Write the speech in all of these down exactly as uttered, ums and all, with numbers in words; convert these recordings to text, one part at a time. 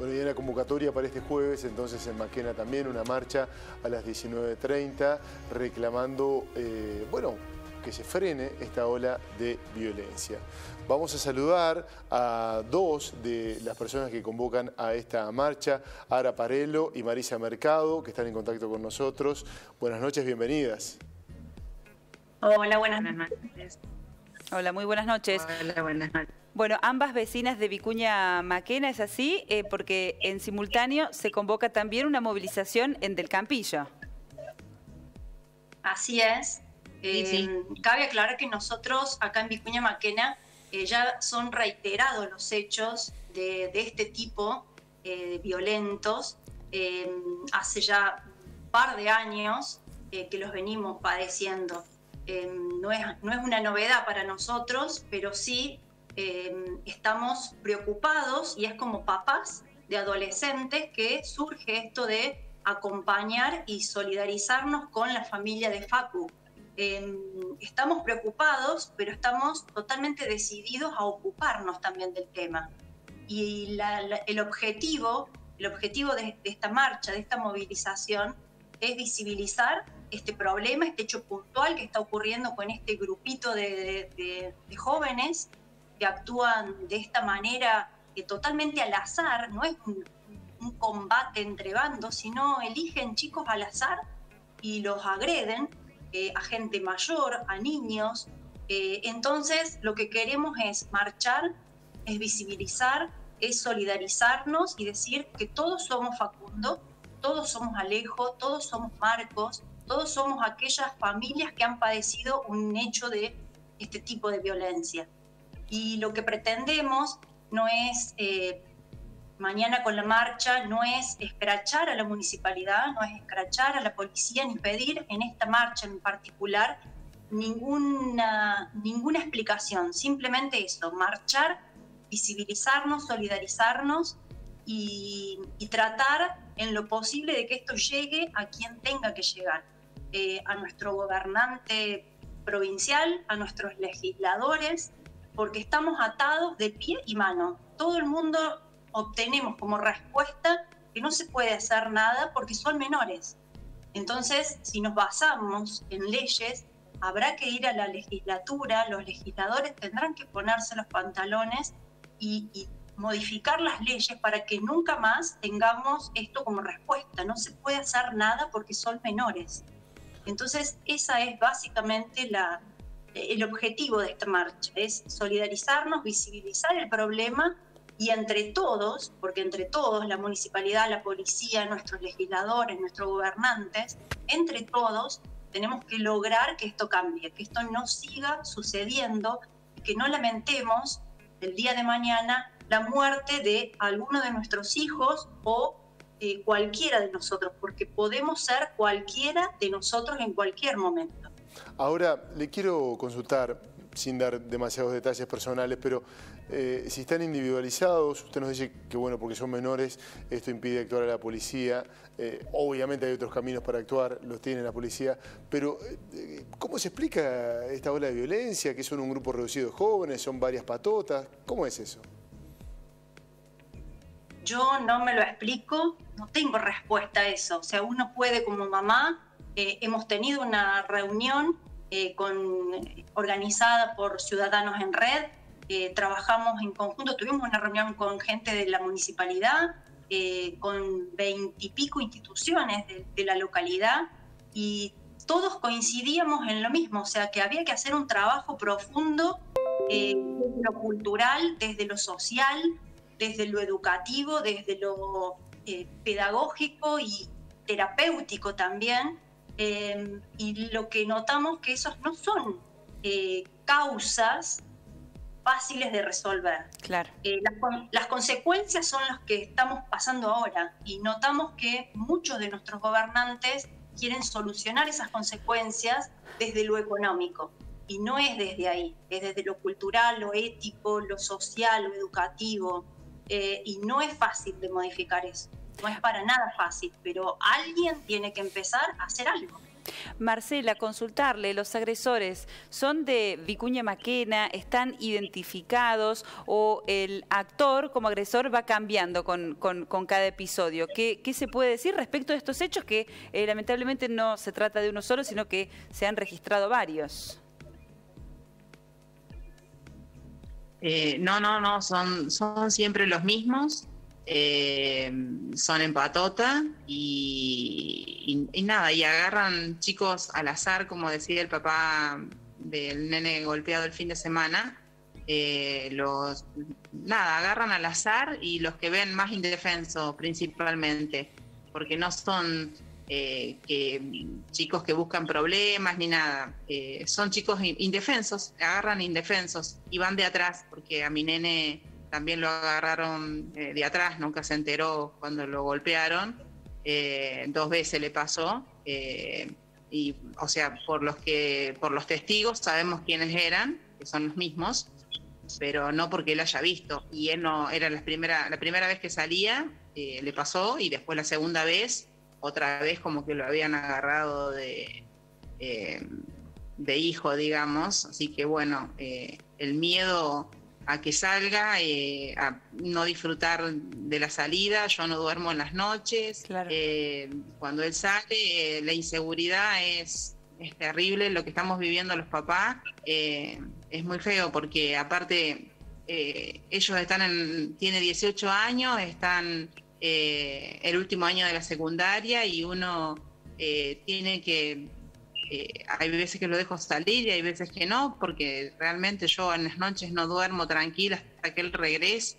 Bueno, y hay una convocatoria para este jueves, entonces en Maquena también una marcha a las diecinueve treinta reclamando, eh, bueno, que se frene esta ola de violencia. Vamos a saludar a dos de las personas que convocan a esta marcha, Ara Parello y Marisa Mercado, que están en contacto con nosotros. Buenas noches, bienvenidas. Hola, buenas noches. Hola, muy buenas noches. Hola, buenas noches. Bueno, ambas vecinas de Vicuña Maquena, ¿es así? Eh, porque en simultáneo se convoca también una movilización en Del Campillo. Así es. Eh, sí, sí. Cabe aclarar que nosotros acá en Vicuña Maquena eh, ya son reiterados los hechos de, de este tipo eh, violentos. Eh, hace ya un par de años eh, que los venimos padeciendo. Eh, no, es, no es una novedad para nosotros, pero sí eh, estamos preocupados, y es como papás de adolescentes que surge esto de acompañar y solidarizarnos con la familia de Facu. Eh, estamos preocupados, pero estamos totalmente decididos a ocuparnos también del tema. Y la, la, el objetivo, el objetivo de, de esta marcha, de esta movilización, es visibilizar este problema, este hecho puntual que está ocurriendo con este grupito de, de, de jóvenes que actúan de esta manera que totalmente al azar, no es un, un combate entre bandos, sino eligen chicos al azar y los agreden, eh, a gente mayor, a niños. Eh, entonces lo que queremos es marchar, es visibilizar, es solidarizarnos y decir que todos somos Facundo, todos somos Alejo, todos somos Marcos, todos somos aquellas familias que han padecido un hecho de este tipo de violencia. Y lo que pretendemos no es, eh, mañana con la marcha, no es escrachar a la municipalidad, no es escrachar a la policía, ni pedir en esta marcha en particular ninguna, ninguna explicación. Simplemente eso, marchar, visibilizarnos, solidarizarnos y, y tratar en lo posible de que esto llegue a quien tenga que llegar. Eh, a nuestro gobernante provincial, a nuestros legisladores, porque estamos atados de pie y mano. Todo el mundo obtenemos como respuesta que no se puede hacer nada porque son menores. Entonces, si nos basamos en leyes, habrá que ir a la legislatura, los legisladores tendrán que ponerse los pantalones y, y modificar las leyes para que nunca más tengamos esto como respuesta. No se puede hacer nada porque son menores. Entonces, esa es básicamente la, el objetivo de esta marcha, es solidarizarnos, visibilizar el problema y entre todos, porque entre todos, la municipalidad, la policía, nuestros legisladores, nuestros gobernantes, entre todos tenemos que lograr que esto cambie, que esto no siga sucediendo, que no lamentemos el día de mañana la muerte de alguno de nuestros hijos o Eh, cualquiera de nosotros, porque podemos ser cualquiera de nosotros en cualquier momento. Ahora, le quiero consultar, sin dar demasiados detalles personales, pero eh, si están individualizados, usted nos dice que bueno, porque son menores, esto impide actuar a la policía, eh, obviamente hay otros caminos para actuar, los tiene la policía, pero eh, ¿cómo se explica esta ola de violencia? ¿Que son un grupo reducido de jóvenes, son varias patotas? ¿Cómo es eso? Yo no me lo explico, no tengo respuesta a eso. O sea, uno puede como mamá, eh, hemos tenido una reunión eh, con, organizada por Ciudadanos en Red, eh, trabajamos en conjunto, tuvimos una reunión con gente de la municipalidad, eh, con veintipico instituciones de, de la localidad y todos coincidíamos en lo mismo, o sea, que había que hacer un trabajo profundo eh, desde lo cultural, desde lo social, desde lo educativo, desde lo eh, pedagógico y terapéutico también, eh, y lo que notamos que esos no son eh, causas fáciles de resolver. Claro. Eh, las, las consecuencias son las que estamos pasando ahora, y notamos que muchos de nuestros gobernantes quieren solucionar esas consecuencias desde lo económico, y no es desde ahí, es desde lo cultural, lo ético, lo social, lo educativo. Eh, y no es fácil de modificar eso, no es para nada fácil, pero alguien tiene que empezar a hacer algo. Marcela, consultarle, ¿los agresores son de Vicuña Maquena, están identificados o el actor como agresor va cambiando con, con, con cada episodio? ¿Qué, ¿Qué se puede decir respecto de estos hechos que eh, lamentablemente no se trata de uno solo, sino que se han registrado varios? Eh, no, no, no, son, son siempre los mismos, eh, son en patota y, y, y nada, y agarran chicos al azar, como decía el papá del nene golpeado el fin de semana, eh, los, nada, agarran al azar y los que ven más indefensos principalmente, porque no son... Eh, que chicos que buscan problemas ni nada, eh, son chicos indefensos, agarran indefensos y van de atrás, porque a mi nene también lo agarraron eh, de atrás, nunca se enteró cuando lo golpearon, eh, dos veces le pasó, eh, y o sea, por los que por los testigos sabemos quiénes eran, que son los mismos, pero no porque él haya visto, y él no, era la primera, la primera vez que salía, eh, le pasó, y después la segunda vez otra vez como que lo habían agarrado de, eh, de hijo, digamos. Así que bueno, eh, el miedo a que salga, eh, a no disfrutar de la salida, yo no duermo en las noches. Claro. Eh, cuando él sale, eh, la inseguridad es, es terrible, lo que estamos viviendo los papás eh, es muy feo, porque aparte eh, ellos están en, tiene dieciocho años, están... Eh, el último año de la secundaria y uno eh, tiene que, eh, hay veces que lo dejo salir y hay veces que no, porque realmente yo en las noches no duermo tranquila hasta que él regresa,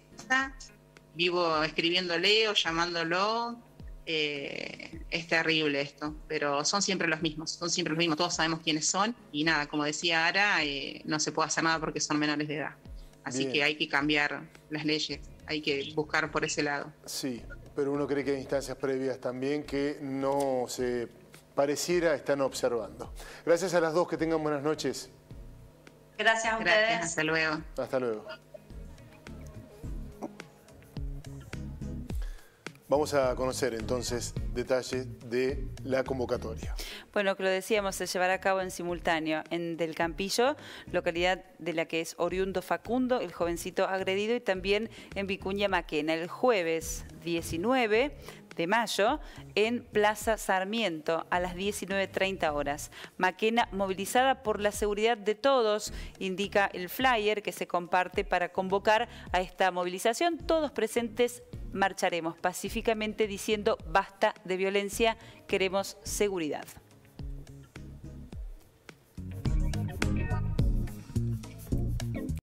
vivo escribiéndole o llamándolo, eh, es terrible esto, pero son siempre los mismos, son siempre los mismos, todos sabemos quiénes son y nada, como decía Ara, eh, no se puede hacer nada porque son menores de edad, así Bien. que hay que cambiar las leyes. Hay que buscar por ese lado. Sí, pero uno cree que hay instancias previas también que no se pareciera están observando. Gracias a las dos, que tengan buenas noches. Gracias a ustedes. Gracias, hasta luego. Hasta luego. Vamos a conocer entonces detalles de la convocatoria. Bueno, que lo decíamos, se llevará a cabo en simultáneo en Del Campillo, localidad de la que es oriundo Facundo, el jovencito agredido, y también en Vicuña Maquena, el jueves diecinueve de mayo en Plaza Sarmiento a las diecinueve treinta horas. Maquena movilizada por la seguridad de todos, indica el flyer que se comparte para convocar a esta movilización. Todos presentes marcharemos pacíficamente diciendo basta de violencia, queremos seguridad.